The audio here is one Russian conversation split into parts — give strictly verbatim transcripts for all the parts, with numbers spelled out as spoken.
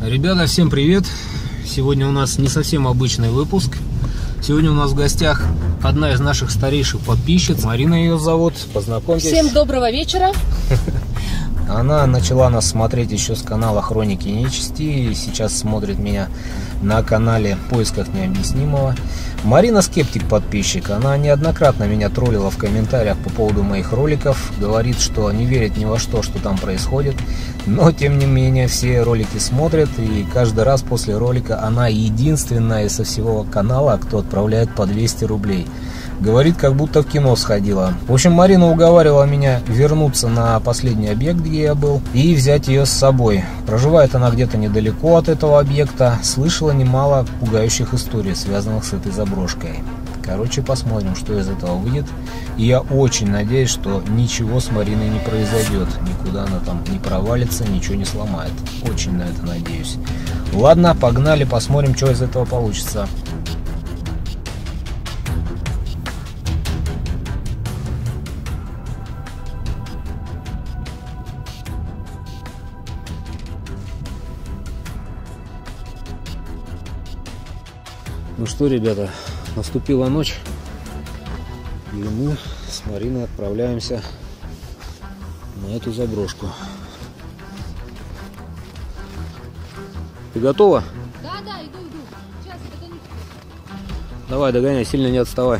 Ребята, всем привет! Сегодня у нас не совсем обычный выпуск. Сегодня у нас в гостях одна из наших старейших подписчиц. Марина ее зовут. Познакомьтесь. Всем доброго вечера. Она начала нас смотреть еще с канала Хроники Нечисти и сейчас смотрит меня на канале В Поисках Необъяснимого. Марина скептик подписчик. Она неоднократно меня троллила в комментариях по поводу моих роликов. Говорит, что не верит ни во что, что там происходит. Но тем не менее все ролики смотрят, и каждый раз после ролика она единственная со всего канала, кто отправляет по двести рублей. Говорит, как будто в кино сходила. В общем, Марина уговаривала меня вернуться на последний объект, где я был, и взять ее с собой. Проживает она где-то недалеко от этого объекта. Слышала немало пугающих историй, связанных с этой заброшкой. Короче, посмотрим, что из этого выйдет. И я очень надеюсь, что ничего с Мариной не произойдет. Никуда она там не провалится, ничего не сломает. Очень на это надеюсь. Ладно, погнали, посмотрим, что из этого получится. Ну что, ребята, наступила ночь, и мы с Мариной отправляемся на эту заброшку. Ты готова? Да, да, иду, иду. Сейчас, догоню. Давай, догоняй, сильно не отставай.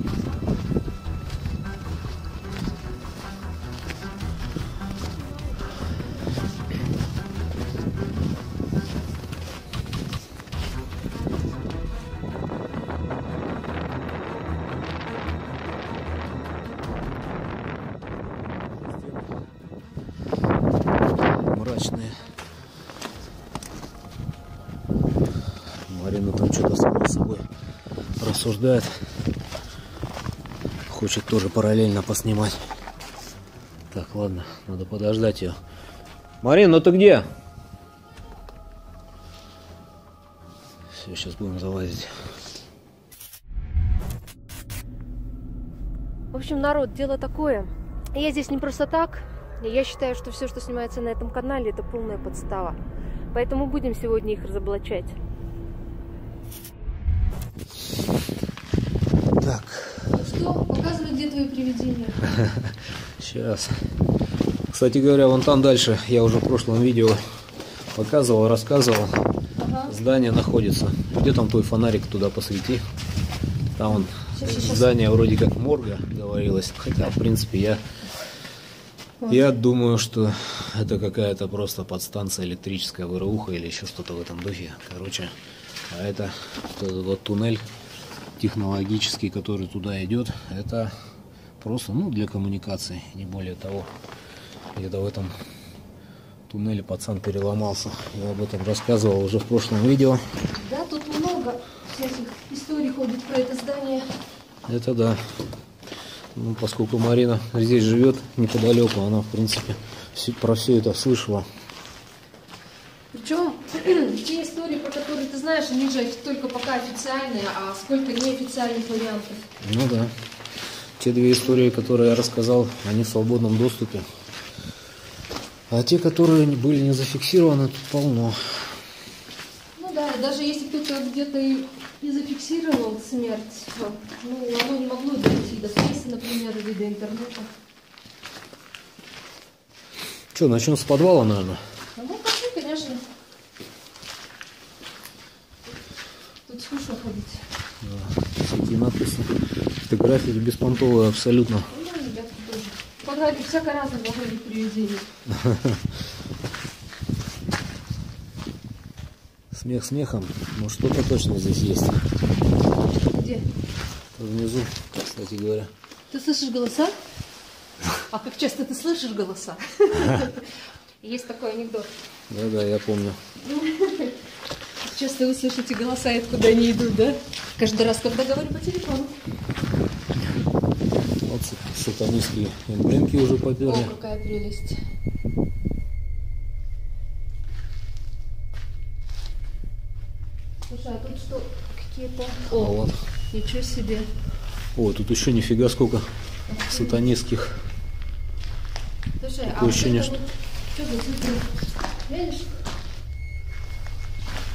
Мрачные. Марина там что-то сама с собой рассуждает. Хочет тоже параллельно поснимать. Так, ладно, надо подождать ее. Марин, ну ты где? Все, сейчас будем залазить. В общем, народ, дело такое. Я здесь не просто так. Я считаю, что все, что снимается на этом канале, это полная подстава. Поэтому будем сегодня их разоблачать. Так. Что? Показывай, где твои привидения. Сейчас. Кстати говоря, вон там дальше, я уже в прошлом видео показывал, рассказывал. Ага. Здание находится. Где там твой фонарик, туда посвети. Там вон сейчас, сейчас. Здание вроде как морга говорилось. Хотя, в принципе, я... Я думаю, что это какая-то просто подстанция электрическая, ВРУха или еще что-то в этом духе. Короче, а это вот этот вот туннель технологический, который туда идет, это просто, ну, для коммуникации, не более того. Где-то в этом туннеле пацан переломался. Я об этом рассказывал уже в прошлом видео. Да, тут много всяких историй ходит про это здание. Это да. Ну, поскольку Марина здесь живет неподалеку, она, в принципе, все, про все это слышала. Причем те истории, про которые ты знаешь, они же только пока официальные, а сколько неофициальных вариантов. Ну да. Те две истории, которые я рассказал, они в свободном доступе. А те, которые были не зафиксированы, тут полно. Ну да, даже если кто-то где-то и не зафиксировал смерть, ну, оно не могло дойти до прессы, например, или до интернета. Что, начнем с подвала, наверное? Ну, пошли, конечно. Тут скучно ходить. Да, всякие надписи, фотографии беспонтовые абсолютно. Ну, ребята тоже. Фотографии всяко разное должно быть привидение. Смех смехом, но что-то точно здесь есть. Где? Внизу, кстати говоря. Ты слышишь голоса? А как часто ты слышишь голоса? Есть такой анекдот. Да-да, я помню. Часто вы слышите голоса, и откуда они идут, да? Каждый раз, когда говорю по телефону. Вот сатанистские эмблемки уже поперли. О, какая прелесть. Слушай, а тут что? Какие-то... О, а вот. Ничего себе. О, тут еще нифига сколько сатанистских. Слушай, такое а ощущение, вот что... Вот, что за цветы? Видишь?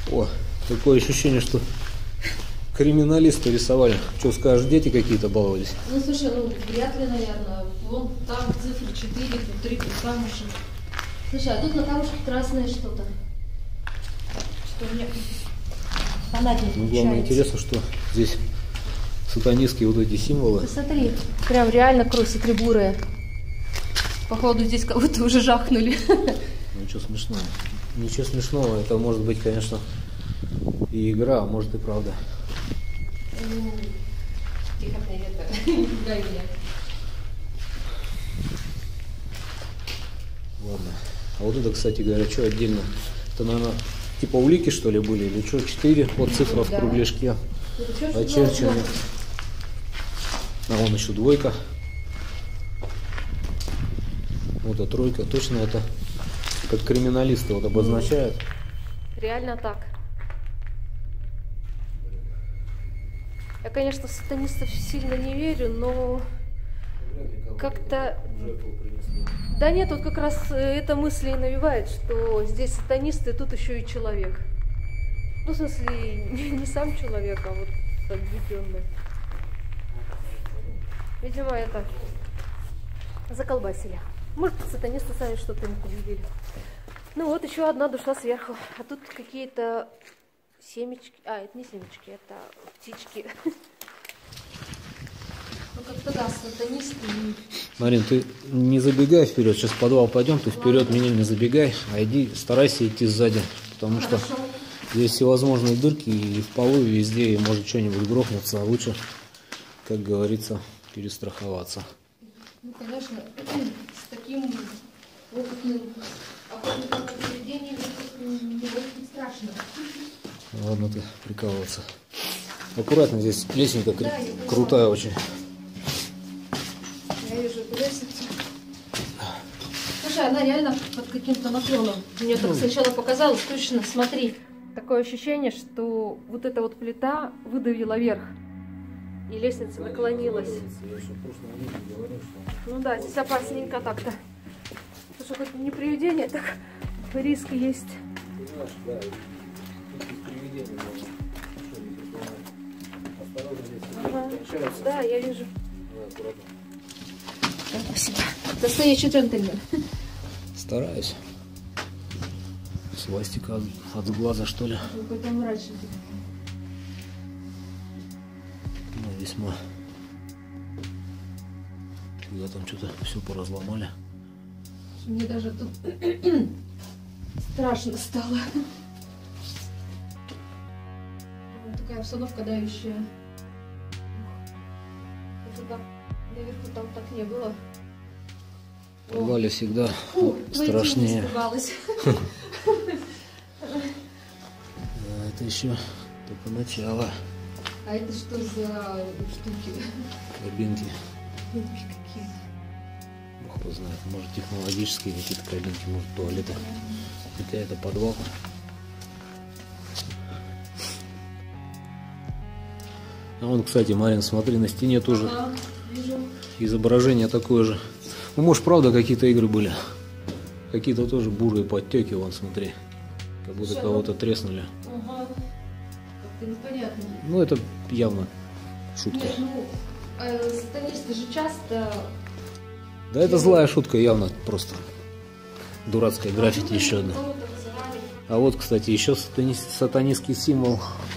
О, такое ощущение, что криминалисты рисовали. Что скажешь, дети какие-то баловались? Ну, слушай, ну, вряд ли, наверное. Вон там цифры четыре, тут три, тут камушек. Слушай, а тут на камушке красное что-то. Что мне понятнее Ну, главное, интересно, что здесь сатанистские вот эти символы. Посмотри, прям реально кросики бурые. Походу, здесь кого-то уже жахнули. Ну, ничего смешного. Ничего смешного. Это может быть, конечно, и игра, а может и правда. Тихо, привет. Дай меня. Ладно. А вот это, кстати говоря, что отдельно? Это, наверное, типа улики, что ли, были? Или что? Четыре вот цифра в кругляшке. Очерчены. А вон еще двойка. Вот это тройка. Точно это как криминалисты вот обозначают. Реально так. Я, конечно, в сатанистов сильно не верю, но как-то... Да нет, вот как раз эта мысль и навевает, что здесь сатанисты, тут еще и человек. Ну, в смысле, не, не сам человек, а вот обведенный. Видимо, это заколбасили. Может, сатанисты сами что-то не увидели. Ну вот, еще одна душа сверху. А тут какие-то семечки. А, это не семечки, это птички. Ну, как-то да, сатанисты. Марин, ты не забегай вперед, сейчас в подвал пойдем, ты вперед меня не забегай, а иди, старайся идти сзади, потому что здесь всевозможные дырки и в полу, и везде, и может что-нибудь грохнуться, а лучше, как говорится, перестраховаться. Ну, конечно, с таким опытным охотником на привидений не очень страшно. Ладно ты прикалываться. Аккуратно, здесь лестница да, крутая очень. Я вижу эту лестницу. Слушай, она реально под каким-то наклоном. Мне так сначала показалось, точно, смотри. Такое ощущение, что вот эта вот плита выдавила вверх. И лестница наклонилась. Ну да, здесь опасненько так-то. Потому что хоть не привидение, так риск есть. Ага. Да, я вижу. Спасибо. Настоящий джентльмен. Стараюсь. Свастика от, от глаза, что ли? Какой-то мрачный. Ну, весьма. Когда там что-то все поразломали. Мне даже тут страшно стало. Такая обстановка давящая. Наверху там так не было. В подвале всегда Фу, страшнее. Да, это еще только начало. А это что за штуки? Кабинки. Кабинки какие? Бог знает, может технологические какие-то кабинки, может туалеты. Хотя это подвал. А вон, кстати, Марин, смотри, на стене тоже ага, вижу. Изображение такое же. Ну, может, правда, какие-то игры были. Какие-то тоже бурые подтеки, вон, смотри. Как будто Слушай, кого-то ну... треснули. Ага. Как-то непонятно. Ну, это явно шутка. Нет, ну, э, сатанисты же часто... Да, это злая шутка, явно просто. Дурацкая граффити еще одна. А вот, кстати, еще сатани... сатанистский символ.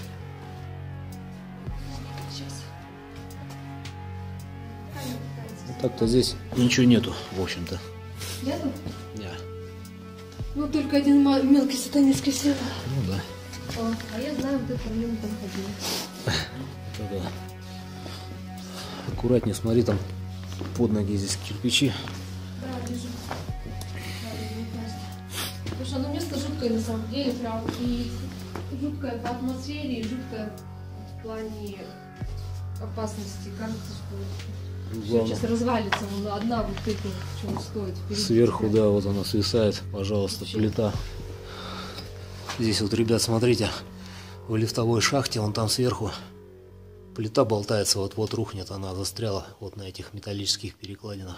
Так-то здесь ничего нету, в общем-то. Нету? Нет. Ну, только один мелкий сатанистский символ. Ну да. О, а я знаю, ты по нему там ходила. Это да. Аккуратнее смотри, там под ноги здесь кирпичи. Да, вижу. Да, не упасть. Слушай, ну место жуткое на самом деле, прям и жуткое по атмосфере, и жуткое в плане опасности. Кажется, что все сейчас развалится, вон одна вот эта, чего стоит. Сверху, да, вот она свисает, пожалуйста, плита. Здесь вот, ребят, смотрите, в лифтовой шахте, вон там сверху плита болтается, вот-вот рухнет, она застряла вот на этих металлических перекладинах.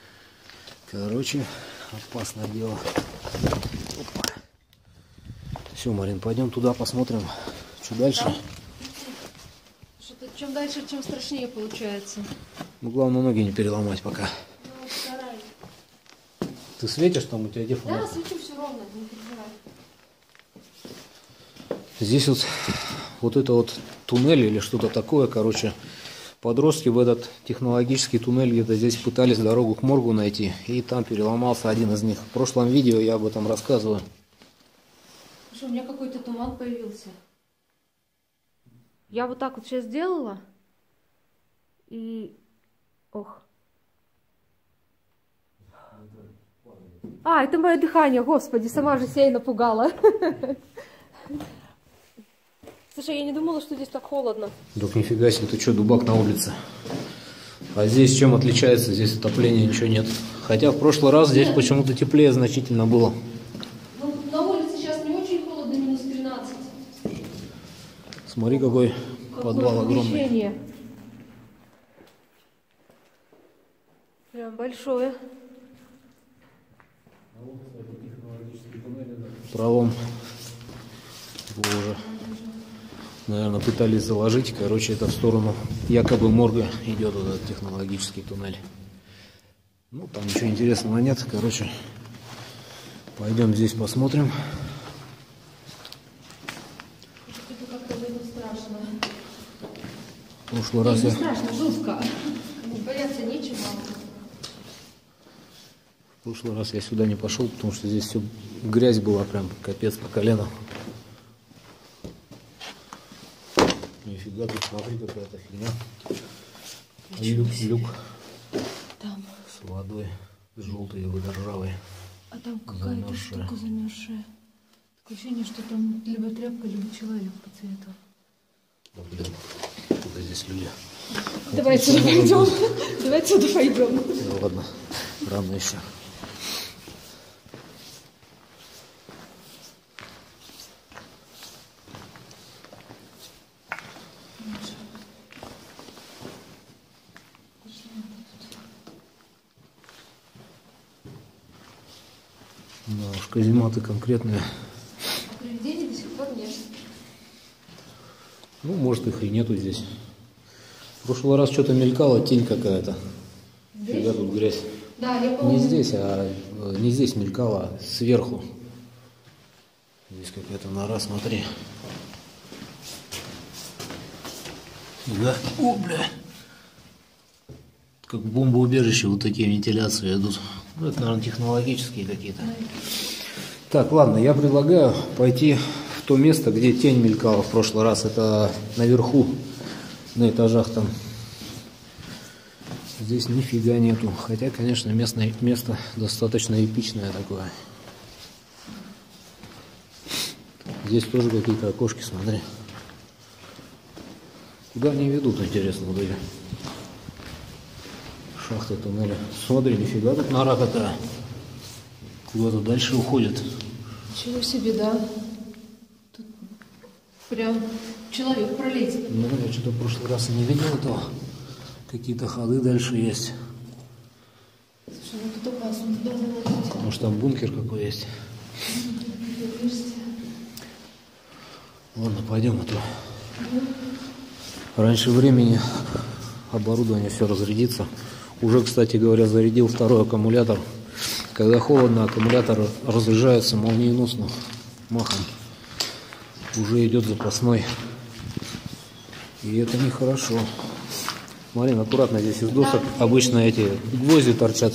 Короче, опасное дело. Опа. Все, Марин, пойдем туда посмотрим, что дальше. Да. Что-то чем дальше, тем страшнее получается. Ну, главное, ноги не переломать пока. Ну, стараюсь. Ты светишь там, у тебя где фонарь? Да, свечу все ровно, не переживай. Здесь вот, вот это вот туннель или что-то такое, короче, подростки в этот технологический туннель где-то здесь пытались дорогу к моргу найти, и там переломался один из них. В прошлом видео я об этом рассказываю. Слушай, у меня какой-то туман появился. Я вот так вот сейчас сделала, и... Ох. А, это мое дыхание, господи, сама же себя и напугала. Слушай, я не думала, что здесь так холодно. Так нифига себе, ты что, дубак на улице? А здесь чем отличается? Здесь отопления ничего нет. Хотя в прошлый раз здесь почему-то теплее значительно было. Ну, на улице сейчас не очень холодно, минус тринадцать. Смотри, какой Какое подвал огромный. помещение. Прям большое. Пролом. Его уже, наверное, пытались заложить. Короче, это в сторону якобы морга идет вот этот технологический туннель. Ну, там ничего интересного нет. Короче, пойдем здесь посмотрим. Это как-то было страшно. В прошлый раз Не я... страшно, жутко. Бояться нечего. В прошлый раз я сюда не пошел, потому что здесь все грязь была, прям капец по колено. Нифига, тут смотри, какая-то фигня. Люк, люк Там. с водой, с желтой и ржавой. А там какая-то штука замерзшая. Такое ощущение, что там либо тряпка, либо человек по цвету. Да, блин, куда здесь люди? Давай отсюда пойдем. Давай отсюда пойдем. Ну ладно, рано еще. Да уж, казематы конкретные. Привидений до сих пор нет. Ну, может, их и нету здесь. В прошлый раз что-то мелькала, тень какая-то. Фига тут грязь. Да, я помню. Не здесь, а не здесь мелькала, а сверху. Здесь какая-то нора, смотри. Фига. О, бля. Как в бомбоубежище вот такие вентиляции идут. Ну, это, наверное, технологические какие-то. Так, ладно, я предлагаю пойти в то место, где тень мелькала в прошлый раз. Это наверху, на этажах там. Здесь нифига нету. Хотя, конечно, местное место достаточно эпичное такое. Здесь тоже какие-то окошки, смотри. Куда они ведут, интересно, вот эти шахты, туннели. Смотри, нифига тут нора какая. Куда-то дальше уходит. Ничего себе, да. Тут прям человек пролезет. Ну, я что-то в прошлый раз и не видел этого. Какие-то ходы дальше есть. Слушай, ну тут опасно туда залазить. Может, там бункер какой есть. Ладно, пойдем, а то раньше времени оборудование все разрядится. Уже, кстати говоря, зарядил второй аккумулятор. Когда холодно, аккумулятор разряжается молниеносно, махом. Уже идет запасной. И это нехорошо. Марин, аккуратно, здесь из досок обычно эти гвозди торчат.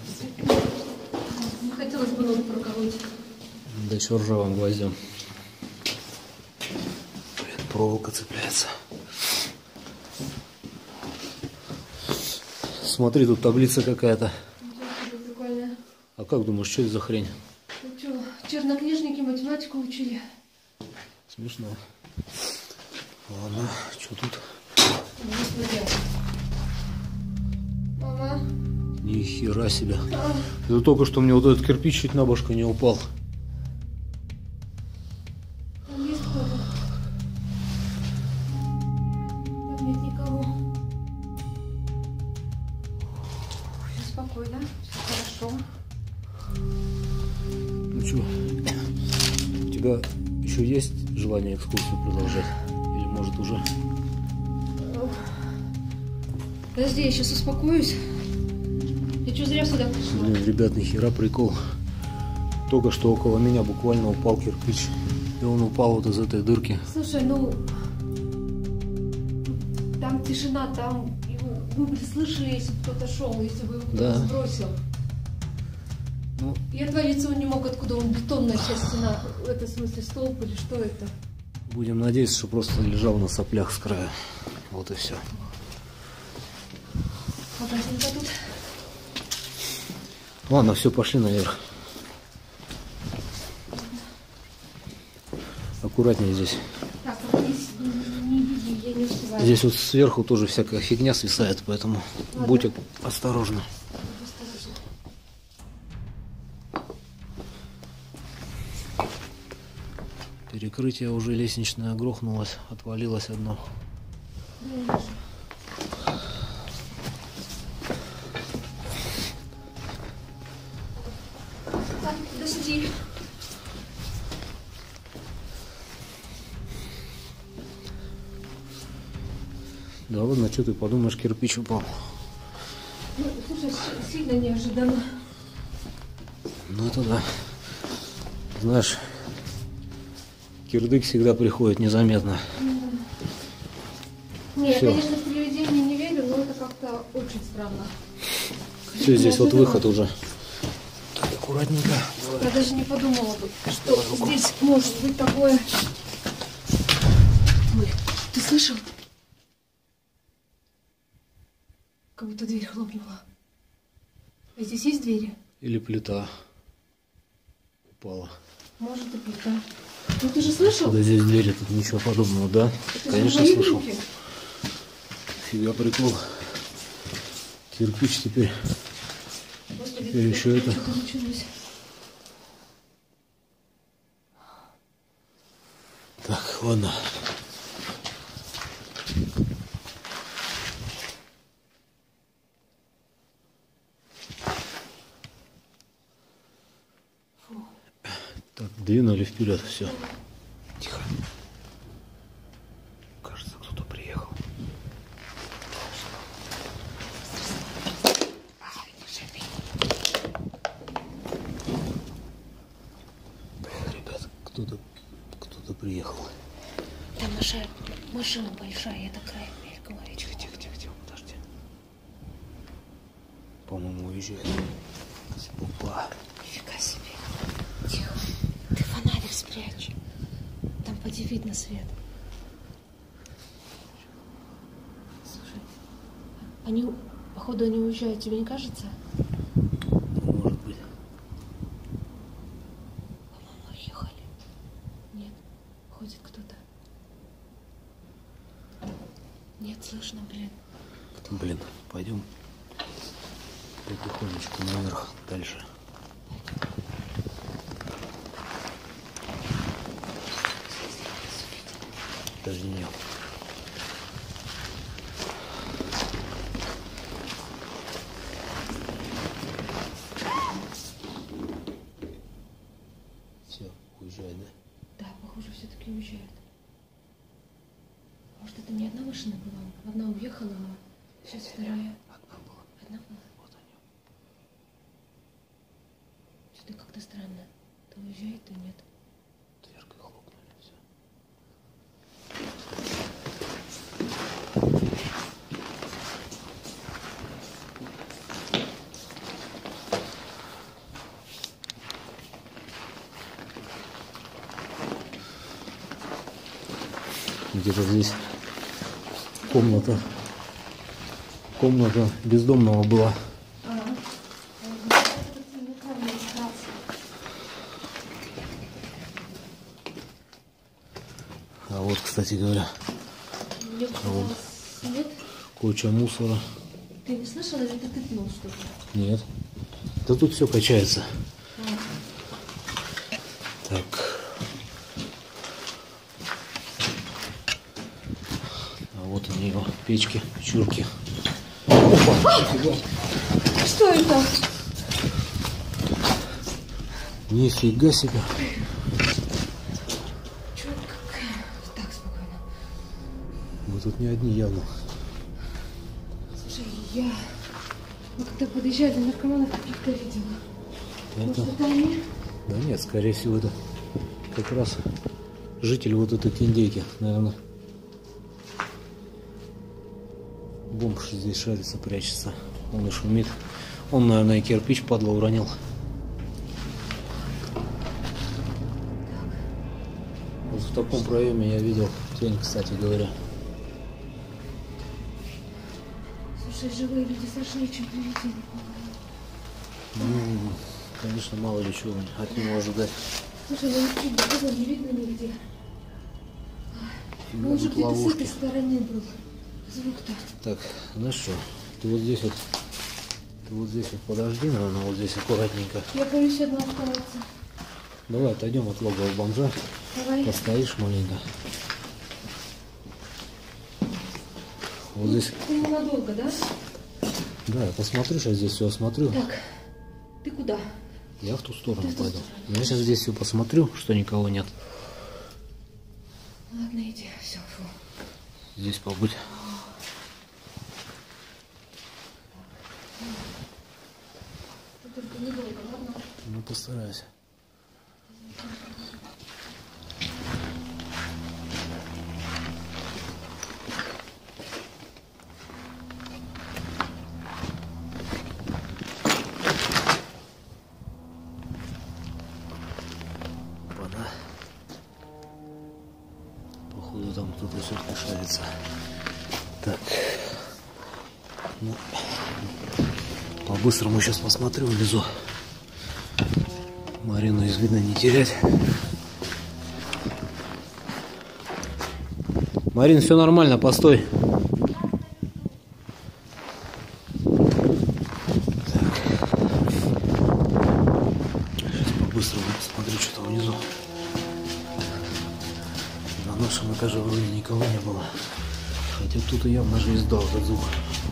Не хотелось бы ногу проколоть. Да еще ржавым гвоздем. Блин, проволока цепляется. Смотри, тут таблица какая-то. Прикольная. А как думаешь, что это за хрень? Ну что, чернокнижники математику учили. Смешно. Ладно, что тут? Мама. Ни хера себе. А. Это только что мне вот этот кирпич чуть на башку не упал. Там есть кто-то? Там нет никого. Все спокойно, все хорошо. Ну что, у тебя еще еще есть желание экскурсию продолжать? Или может уже? Подожди, я сейчас успокоюсь. Я что, зря сюда пришла? Блин, ребят, нихера прикол. Только что около меня буквально упал кирпич. И он упал вот из этой дырки. Слушай, ну... Там тишина, там... Вы бы слышали, если бы кто-то шел, если бы его кто-то Да. сбросил. Ну, И отвалиться он не мог, откуда он, бетонная часть стена. Это в смысле столб или что это? будем надеяться, что просто лежал на соплях с края. Вот и все. Аккуратненько тут. Ладно, все, пошли наверх. Аккуратнее здесь. Так, вот здесь не видно, я не успеваю. Здесь вот сверху тоже всякая фигня свисает, поэтому Ладно. будь осторожны. Осторожно. Перекрытие уже лестничное грохнулось, отвалилось одно. Да, я вижу. Так, подожди. Да ладно, что ты подумаешь, кирпич упал. Ну, слушай, с- сильно неожиданно. Ну это да. Знаешь, кирдык всегда приходит незаметно. Не, я, Всё. конечно, в привидения не верю, но это как-то очень странно. Все, здесь вот Неожиданно. выход уже. Так, аккуратненько. Я даже не подумала бы, что здесь может быть такое. Ой, ты слышал? Как будто дверь хлопнула. А здесь есть двери? Или плита упала. Может и плита. Ну ты же слышал? Да здесь двери, тут ничего подобного, да? Это Конечно, же мои слышал. руки. Фига прикол. Кирпич теперь. Господи, Теперь еще это. что-то началось. Так, ладно. Так, двинули вперед, все. Тихо. Кажется, кто-то приехал. Блин, ребят, кто-то кто-то приехал. Там наша машина большая, я такая мельком видела. Тихо, тихо, тихо, тихо, подожди. По-моему, уезжает. Опа. Нифига себе. Тихо. Ты фонарик спрячь. Там поди видно свет. Слушай, они, походу, они уезжают, тебе не кажется? Может быть. По-моему, уехали. Нет, ходит кто-то. Нет, слышно, блин. Блин, пойдем потихонечку наверх дальше. Даже не. Все, уезжай, да? Да, похоже, все-таки уезжают. Может, это не одна машина была? Одна уехала, а сейчас вторая. Одна была. Одна была? Вот они. Что-то как-то странно. То уезжает, то нет. Дверкой хлопнули, все. Где-то здесь комната, комната бездомного была. А вот, кстати говоря, Мне показалось, нет? куча мусора. Ты не слышала, или ты тыкнул что-то? Нет. Да тут все качается. Так. А вот они его, печки, печурки. Опа! Что это? Нифига себе. Мы тут не одни явно. Слушай, я... Мы когда подъезжали, наркоманов каких-то видела. Это... Может, это они? Да нет, скорее всего, это как раз житель вот этой индейки, наверное. Бомж здесь шарится, прячется. Он и шумит. Он, наверное, и кирпич, падла, уронил. Вот в таком проеме я видел тень, кстати говоря. Слушай, живые люди страшнее, чем привидения. Ну, конечно, мало ли чего от него ожидать. Слушай, ну чуть было не видно нигде. Он уже где-то с этой стороны был. Звук-то. Так, знаешь что, ты вот здесь вот, ты вот здесь вот подожди, наверное, вот здесь аккуратненько. Я боюсь одна оставаться. Давай отойдем от логова бомжа. Давай. Постоишь маленько. Вот Ну, здесь. ты ненадолго, да? Да, я посмотрю, сейчас здесь все осмотрю. Так, ты куда? Я в ту сторону Ты в ту пойду. сторону. Я сейчас здесь все посмотрю, что никого нет. Ладно, иди, все, фу. Здесь побудь. Ты только недолго, ладно? Ну, постарайся. Опа-на. Походу там кто-то все-таки шарится. Так. Ну, по-быстрому сейчас посмотрю внизу. Марину из видно не терять. Марин, все нормально, постой. Так. Сейчас по-быстрому посмотрю, что там внизу. На нашем этаже вроде никого не было. Хотя кто-то явно же издал этот звук.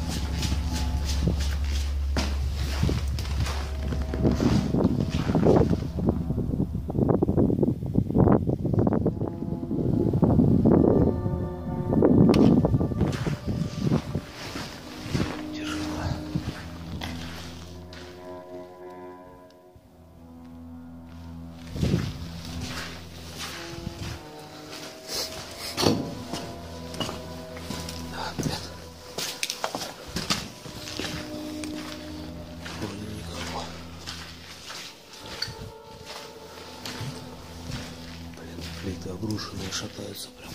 Плиты обрушенные, шатаются прям.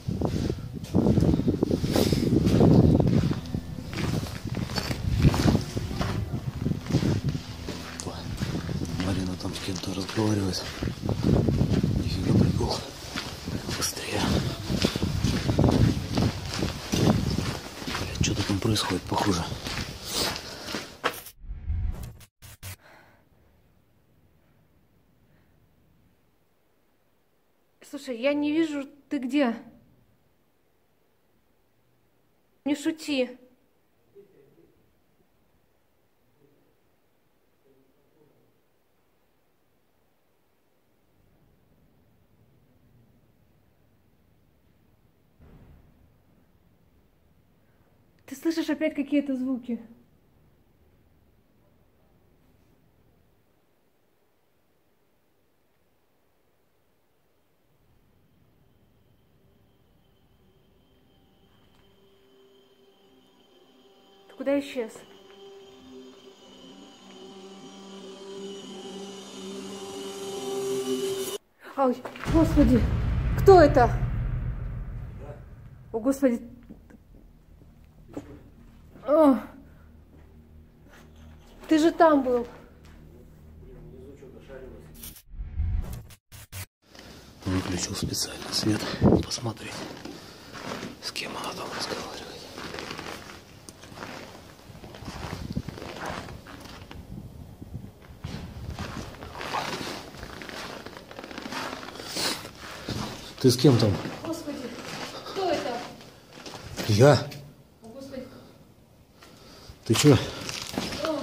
О, Марина там с кем-то разговаривает. Нифига прикол. Быстрее. Блин, что-то там происходит, похоже. Слушай, я не вижу, ты где? Не шути. Ты слышишь опять какие-то звуки? Куда исчез? Ой, господи, кто это? О, господи. О, ты же там был. Выключил специально свет, посмотреть, с кем она там разговаривает. Ты с кем там? Господи, кто это? Я? О, господи. Ты чё? О,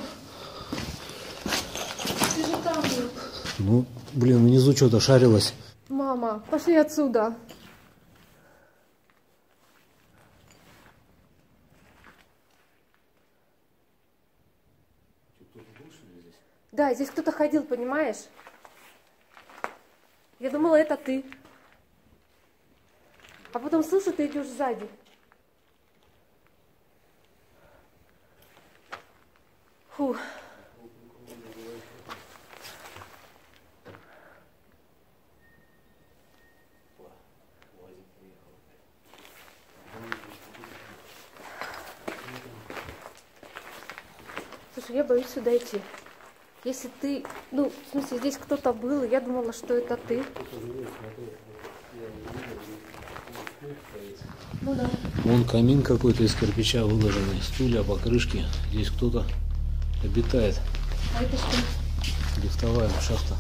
ты же там был. Ну, блин, внизу что-то шарилось. Мама, пошли отсюда. Да, здесь кто-то ходил, понимаешь? Я думала, это ты. А потом слышу, ты идешь сзади. Фу. Слушай, я боюсь сюда идти. Если ты, ну, в смысле, здесь кто-то был, я думала, что это ты. Ну да. Вон камин какой-то из кирпича выложенный, стулья, покрышки. Здесь кто-то обитает. А это что? Лифтовая шахта.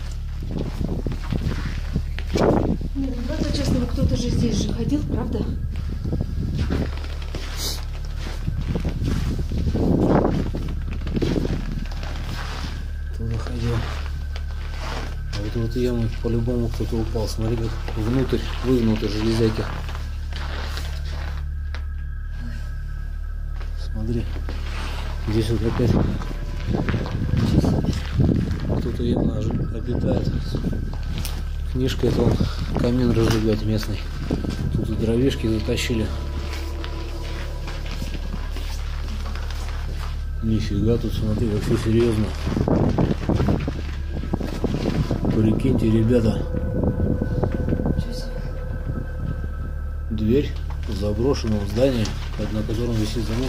Нет, ну правда, честно, ну кто-то же здесь же ходил, правда? Кто-то ходил. А вот в эту яму по-любому кто-то упал. Смотри, как внутрь, вынуты железяки. Смотри. Здесь вот опять кто-то явно обитает. Книжка — это он камин разжигать местный. Тут и дровишки затащили. Нифига, тут смотри, вообще серьезно. Прикиньте, ребята. Дверь в заброшенном здании, на котором висит замок.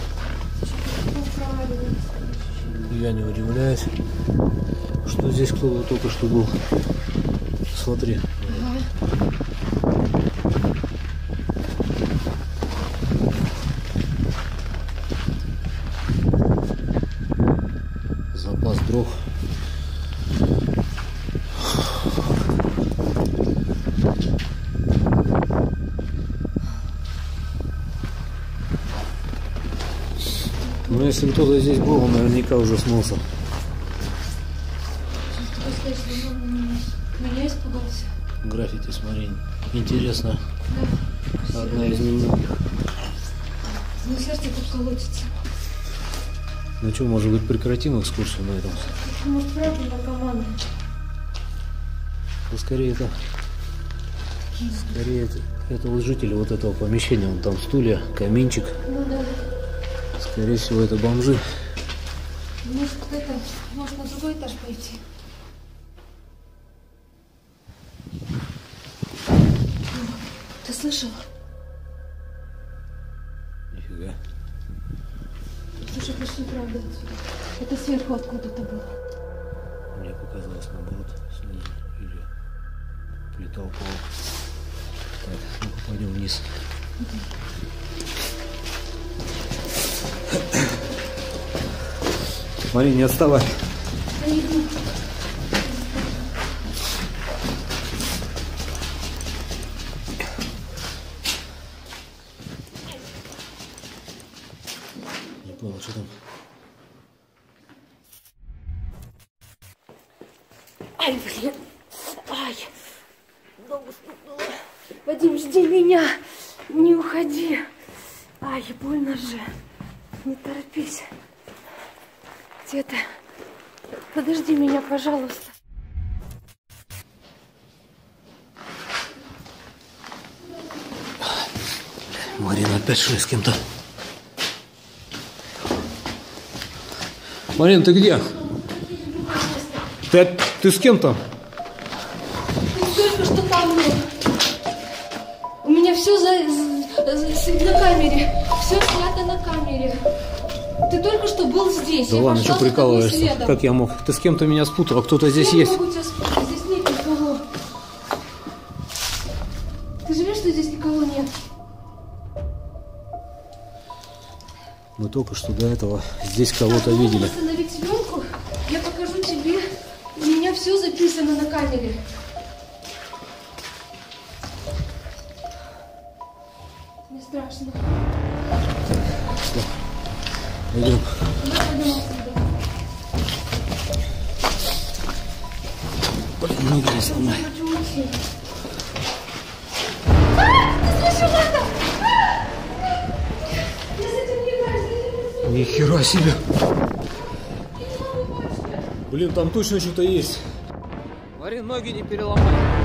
Я не удивляюсь, что здесь кто-то только что был. Смотри. Ага. Запас дров. Ну, если кто-то здесь был, он наверняка уже смылся. Меня испугался. Граффити, смотри. Интересно. Да. Одна из немногих. Ну, сердце тут колотится. Ну что, может быть, прекратим экскурсию на этом? Может, правда наркоманы? Ну, скорее это... Скорее это, это вот жители вот этого помещения. Вон там стулья, каминчик. Ну да. Скорее всего, это бомжи. Может, это, может, на другой этаж пойти? Ты слышал? Нифига. Слушай, почти правда отсюда. Это сверху откуда-то было. Мне показалось, наоборот, снизу. Или плита упала. Так, ну-ка пойдем вниз. Смотри, не отставай. Да иду. Не понял, что там. Ай, блин. Ай. Ногу стукнула. Вадим, жди меня. Не уходи. Ай, больно же. Не торопись. Где ты? Подожди меня, пожалуйста. Марина опять шли с кем-то. Марин, ты где? Ты, ты с кем-то? Только что там был. У меня все за, за, за, на камере. Все снято на камере. Ты только что был здесь. Да я ладно, что прикалываешься? Как я мог? Ты с кем-то меня спутал, а кто-то здесь я есть. Я могу тебя спутать, здесь нет никого. Ты же видишь, что здесь никого нет? Мы только что до этого здесь кого-то видели. Остановить съемку, я покажу тебе. У меня все записано на камере. Не страшно. Все. Пойдем. Давай пойдем отсюда. Блин, ноги не сломай. Я хочу уйти. А! Ты слышал это? А! Я с этим не играю, с этим не играю. Ни хера себе. Блин, там точно что-то есть. Марин, ноги не переломай.